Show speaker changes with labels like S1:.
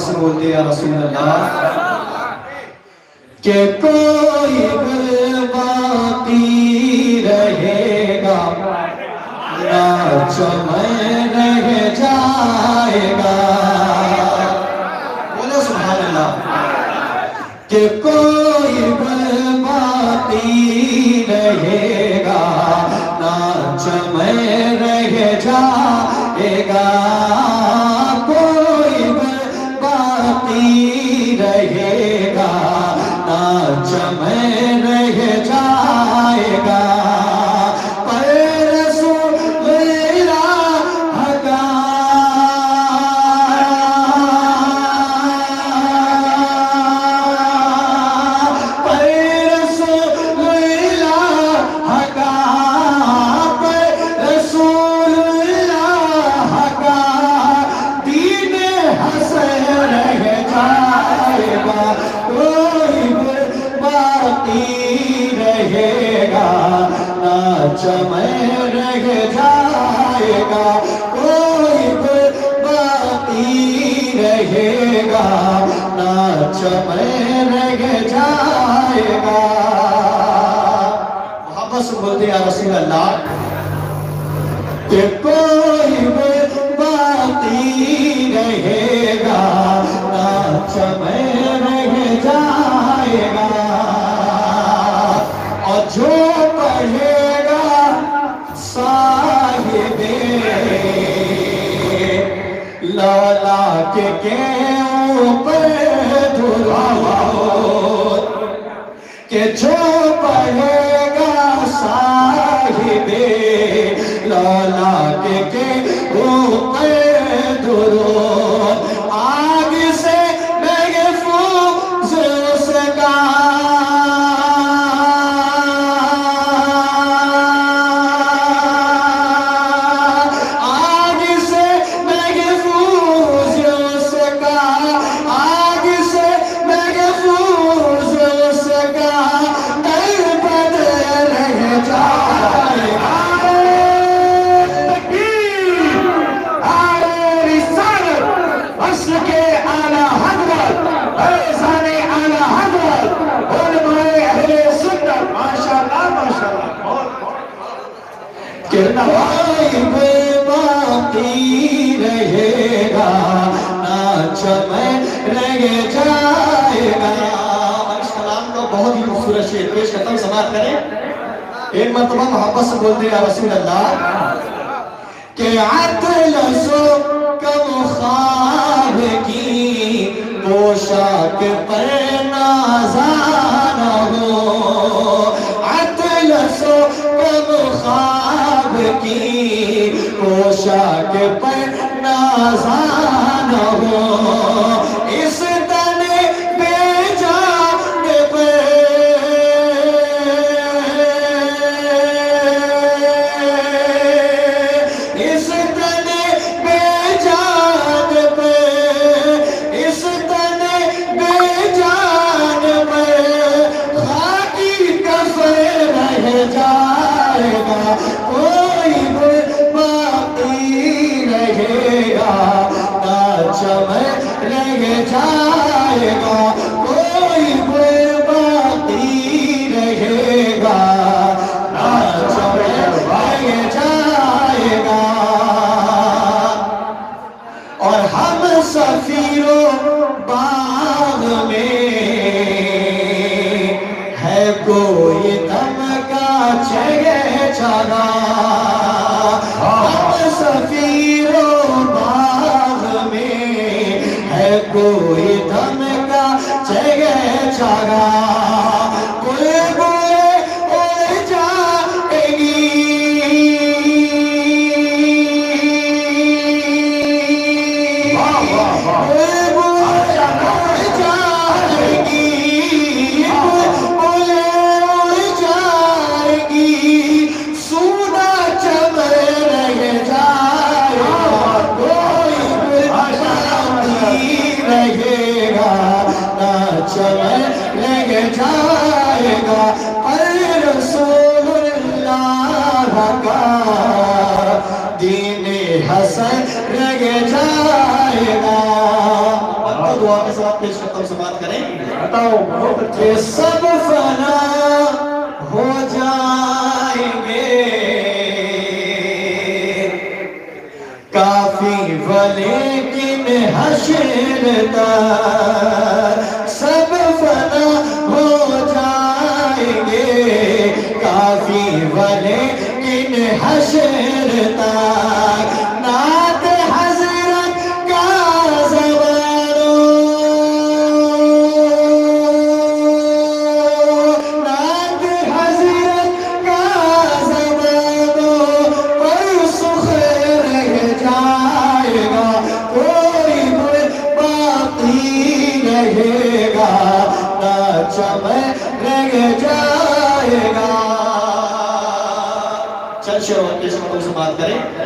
S1: سے بولتے یا رسول اللہ کہ کوئی گل باقی رہے گا نہ چمن رہ جائے گا. بولے سبحان اللہ. کہ کوئی گل باقی رہے گا نہ چمن رہ جائے گا. کوئی گل باقی رہے گا نہ چمن رہ جائے گا. پر رسول اللہ کا پر رسول اللہ کا پر رسول اللہ کا دین حسن رہ جائے گا. کوئی باقی رہے گا نہ چمن رہ جائے گا. کوئی باقی رہے گا نہ چمن رہ جائے گا. محبت سے بولتے یا رسول اللہ کہ کوئی باقی رہے گا نہ چمن رہ جائے گا. اور جو پڑھے گا صاحب لالا کے اوپر درود کہ جو پڑھے گا صاحب لالا کے اوپر درود آگ سے محفوظ اس کا آگ سے محفوظ اس کا آگ سے محفوظ اس کا در بدر رہ جائے گا. کوئی باقی رہے گا نہ چمن رہ جائے گا. اس کلام کو بہت ہی خوبصورت شعر پیش کرتا ہوں، سماعت کریں. ایک مرتبہ محبت سے بولتے یا رسول اللہ کہ اطلسو کم خواب کی پوشاک پر نازانا ہو. اطلسو کم خواب کی پوشاک پر نازانا ہو. اس تن بے جان پر اس تن بے جان پر اس تن بے جان پر خاکی کفن رہ جائے گا. کوئی باقی رہے گا نہ چمن رہ جائے گا. کوئی باقی رہے گا نہ چمن رہ جائے گا. اور ہم سفیروں باغ میں ہے کوئی دم کا چہچہا. ہم سفیروں باغ میں ہے کوئی دم کا چہچہا. بلبلیں اڑ جائیں گی بلبلیں اڑ جائیں گی بلبلیں اڑ جائیں گی. سونا چمن رہ جائے گا. کوئی باقی رہے گا نہ چمن رہ جائے گا. پر رسول اللہ کا دین حسن رہ جائے گا. دعا کے ساتھ پیش کرتا ہوں، سماعت کریں۔
S2: بتاؤ بہت
S1: کہ سب فنا ہو جائیں گے، کافی ولیکن حشر تک سب فنا ہو جائیں گے، کافی ولیکن حشر تک نعت حضرت کا زبانو، نعت حضرت کا زبانو پر سخر رہ جائے گا، کوئی گل باقی رہے گا نہ چمن رہ جائے گا۔ چل شروع پیش کرتا ہوں، سماعت کریں۔